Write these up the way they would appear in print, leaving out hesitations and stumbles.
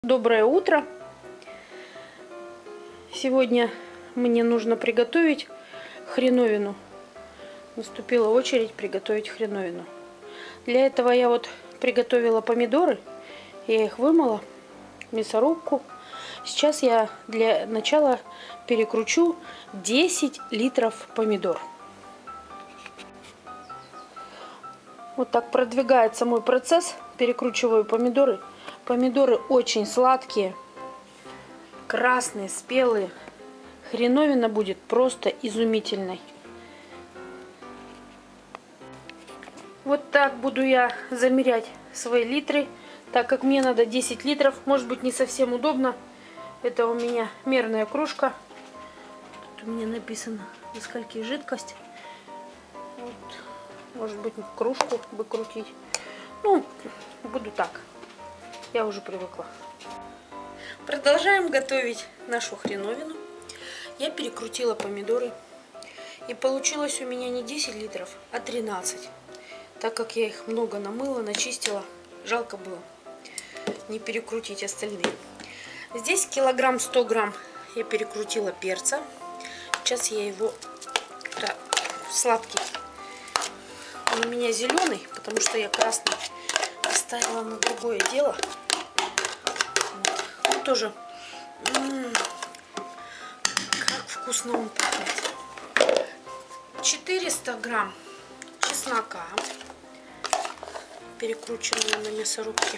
Доброе утро! Сегодня мне нужно приготовить хреновину. Наступила очередь приготовить хреновину. Для этого я приготовила помидоры. Я их вымыла в мясорубку. Сейчас я для начала перекручу 10 литров помидор. Вот так продвигается мой процесс. Перекручиваю помидоры. Помидоры очень сладкие, красные, спелые. Хреновина будет просто изумительной. Вот так буду я замерять свои литры, так как мне надо 10 литров. Может быть, не совсем удобно. Это у меня мерная кружка. Тут у меня написано, до скольки жидкость. Вот. Может быть, в кружку выкрутить. Ну, буду так. Я уже привыкла. Продолжаем готовить нашу хреновину. Я перекрутила помидоры. И получилось у меня не 10 литров, а 13. Так как я их много намыла, начистила. Жалко было не перекрутить остальные. Здесь килограмм 100 грамм я перекрутила перца. Сейчас я его... Да, сладкий. Он у меня зеленый, потому что я красный оставила на другое дело. Он тоже... как вкусно он пахнет. 400 грамм чеснока, перекрученного на мясорубке.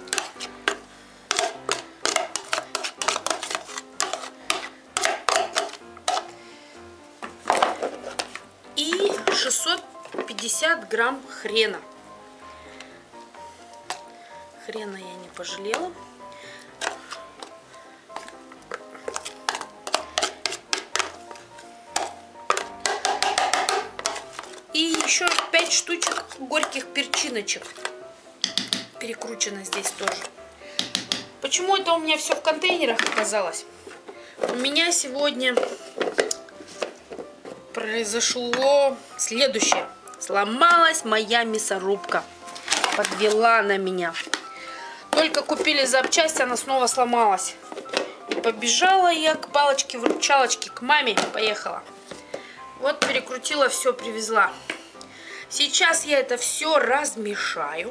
И 650 грамм хрена. Хрена я не пожалела. И еще 5 штучек горьких перчиночек. Перекручено здесь тоже. Почему это у меня все в контейнерах оказалось? У меня сегодня произошло следующее. Сломалась моя мясорубка. Подвела на меня. Только купили запчасть, она снова сломалась. И побежала я к палочке-выручалочке, к маме поехала. Вот перекрутила, все привезла. Сейчас я это все размешаю.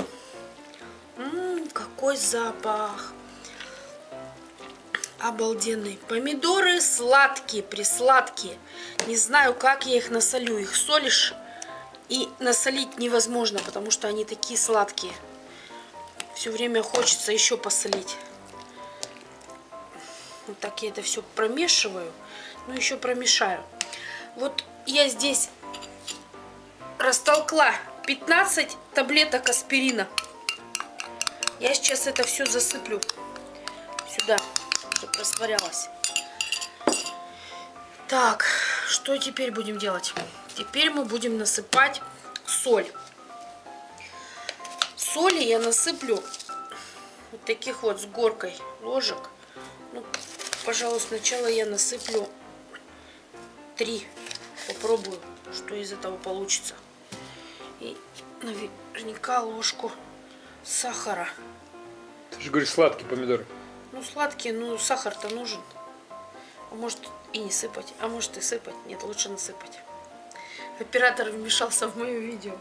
Какой запах. Обалденный. Помидоры сладкие, присладкие. Не знаю, как я их насолю. Их солишь, и насолить невозможно, потому что они такие сладкие. Все время хочется еще посолить. Вот так я это все промешиваю. Ну, еще промешаю. Вот я здесь растолкла 15 таблеток аспирина. Я сейчас это все засыплю сюда, чтобы растворялось. Так, что теперь будем делать? Теперь мы будем насыпать соль. Соли я насыплю вот таких вот с горкой ложек. Ну, пожалуй, сначала я насыплю 3. Попробую, что из этого получится. И наверняка ложку сахара. Ты же говоришь, сладкие помидоры. Ну, сладкие, ну, сахар-то нужен. А может и не сыпать, а может и сыпать. Нет, лучше насыпать. Оператор вмешался в мое видео.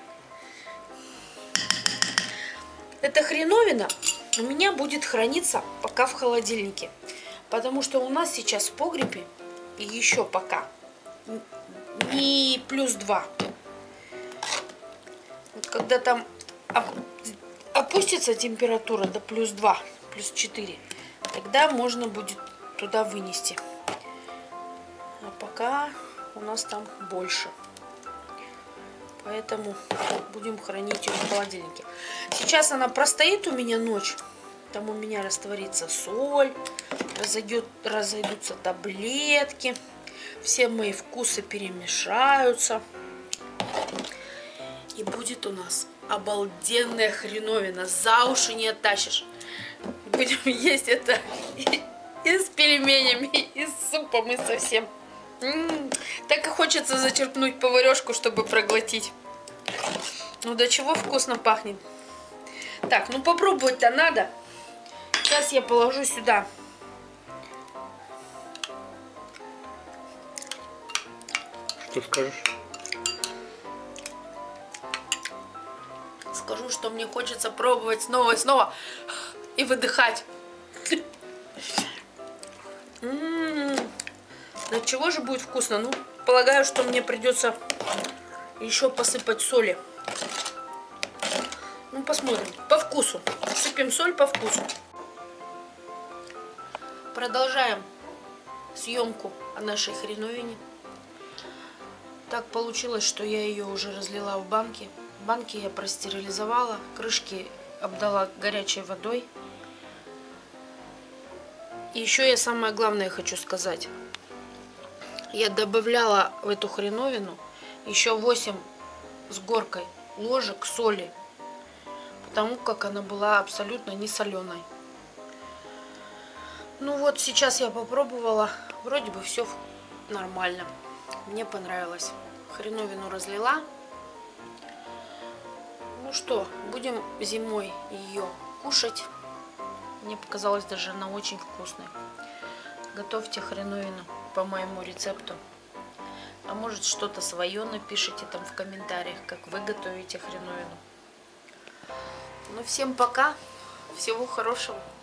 Эта хреновина у меня будет храниться пока в холодильнике. Потому что у нас сейчас в погребе и еще пока не +2. Вот когда там опустится температура до +2, +4, тогда можно будет туда вынести. А пока у нас там больше. Поэтому будем хранить ее в холодильнике. Сейчас она простоит у меня ночь. Там у меня растворится соль, разойдутся таблетки. Все мои вкусы перемешаются. И будет у нас обалденная хреновина. За уши не оттащишь. Будем есть это и с пельменями, и с супом, и со всем. Так и хочется зачерпнуть поварешку, чтобы проглотить. Ну, до чего вкусно пахнет. Так, ну попробовать-то надо. Сейчас я положу сюда Что скажешь? Скажу, что мне хочется пробовать снова и снова и выдыхать. Да чего же будет вкусно? Ну, полагаю, что мне придется еще посыпать соли. Ну, посмотрим. По вкусу. Сыпем соль по вкусу. Продолжаем съемку о нашей хреновине. Так получилось, что я ее уже разлила в банки. Банки я простерилизовала, крышки обдала горячей водой. И еще я самое главное хочу сказать. Я добавляла в эту хреновину еще 8 с горкой ложек соли, потому как она была абсолютно не соленой. Ну вот, сейчас я попробовала, вроде бы все нормально. Мне понравилось. Хреновину разлила. Ну что, будем зимой ее кушать. Мне показалось, даже она очень вкусная. Готовьте хреновину по моему рецепту. А может, что-то свое напишите там в комментариях, как вы готовите хреновину. Ну всем пока, всего хорошего.